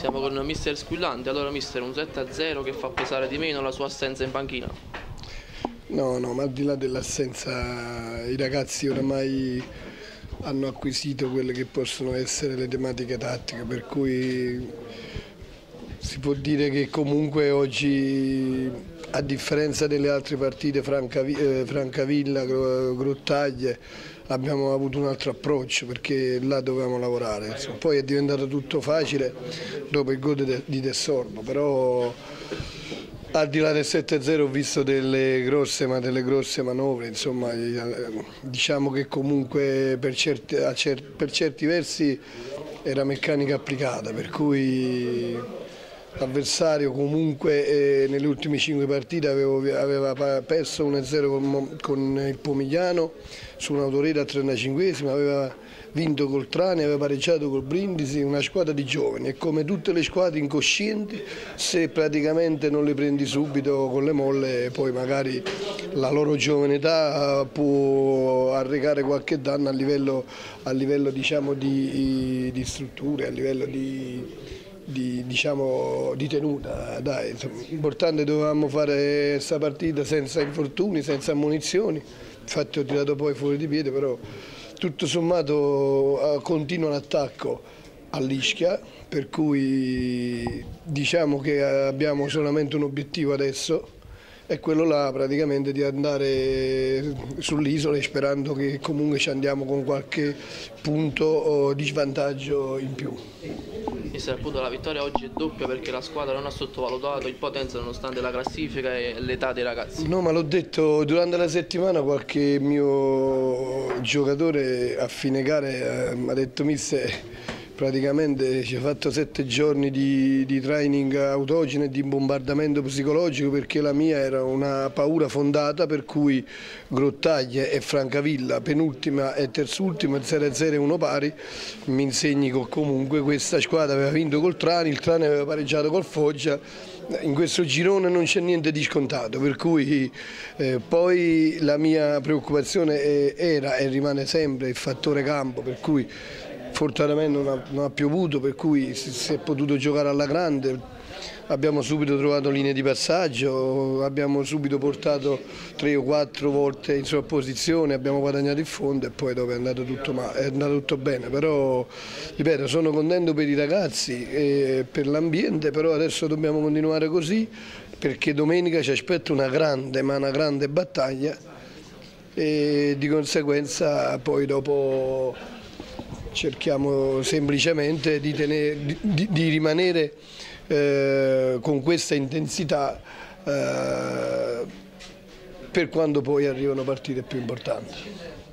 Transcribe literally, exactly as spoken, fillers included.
Siamo con mister Squillante. Allora mister, un sette a zero che fa pesare di meno la sua assenza in panchina? No, no, ma al di là dell'assenza i ragazzi oramai hanno acquisito quelle che possono essere le tematiche tattiche, per cui si può dire che comunque oggi, a differenza delle altre partite, Francavilla, Grottaglie, abbiamo avuto un altro approccio perché là dovevamo lavorare. Insomma, poi è diventato tutto facile dopo il gol di De Sorbo, però al di là del sette a zero ho visto delle grosse, ma delle grosse manovre, insomma, diciamo che comunque per certi, per certi versi era meccanica applicata, per cui l'avversario comunque eh, nelle ultime cinque partite avevo, aveva perso uno a zero con, con il Pomigliano su un'autorete al trentacinquesimo, aveva vinto col Trani, aveva pareggiato col Brindisi, una squadra di giovani e come tutte le squadre incoscienti, se praticamente non le prendi subito con le molle poi magari la loro giovane età può arrecare qualche danno a livello, a livello diciamo, di, di strutture, a livello di... Di, diciamo, di tenuta. Dai, l'importante dovevamo fare questa partita senza infortuni, senza ammonizioni, infatti ho tirato poi fuori di piede, però tutto sommato continua l'attacco all'Ischia, per cui diciamo che abbiamo solamente un obiettivo adesso, è quello là praticamente di andare sull'isola sperando che comunque ci andiamo con qualche punto di svantaggio in più. Mister, appunto la vittoria oggi è doppia perché la squadra non ha sottovalutato il Potenza nonostante la classifica e l'età dei ragazzi. No, ma l'ho detto durante la settimana, qualche mio giocatore a fine gara eh, mi ha detto mister, praticamente ci ha fatto sette giorni di, di training autogeno e di bombardamento psicologico perché la mia era una paura fondata, per cui Grottaglie e Francavilla, penultima e terzultima, zero a zero e uno pari, mi insegni che comunque questa squadra aveva vinto col Trani, il Trani aveva pareggiato col Foggia, in questo girone non c'è niente di scontato, per cui eh, poi la mia preoccupazione era e rimane sempre il fattore campo, per cui fortunatamente non ha, non ha piovuto, per cui si, si è potuto giocare alla grande, abbiamo subito trovato linee di passaggio, abbiamo subito portato tre o quattro volte in sovrapposizione, abbiamo guadagnato il fondo e poi dopo è andato tutto, ma, è andato tutto bene, però ripeto sono contento per i ragazzi e per l'ambiente, però adesso dobbiamo continuare così perché domenica ci aspetta una grande, ma una grande battaglia e di conseguenza poi dopo cerchiamo semplicemente di, tenere, di, di rimanere eh, con questa intensità eh, per quando poi arrivano partite più importanti.